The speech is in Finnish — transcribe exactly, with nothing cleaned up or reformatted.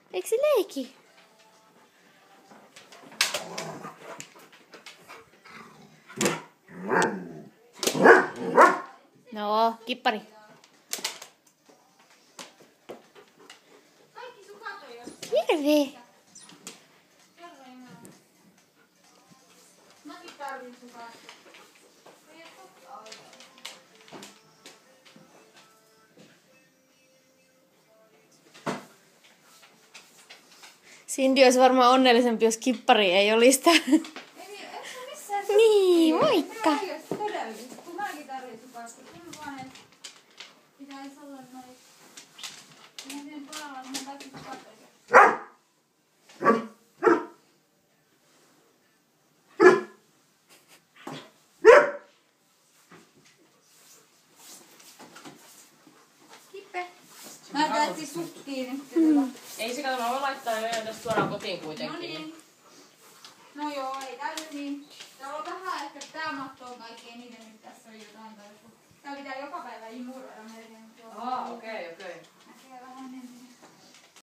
Eikö se leiki? No, kippari. Hirvee. Cindy olisi varmaan onnellisempi, jos kippari ei olisi tää. Niin, moikka! Kun mäkin tarvitsen sukaista, kyllä vaan, että pitäisi olla noin. Mä teen palaa, niin mä kaikki sukaista. Kippe. Mä täytin sukkiin nyt. Mm. Ei se kato, mä voin laittaa jo tästä suoraan kotiin kuitenkin. No niin. No joo, ei täydy niin. Täällä on vähän ehkä tää matto on kaikki eniten nyt tässä on jotain. Tää pitää joka päivä imea.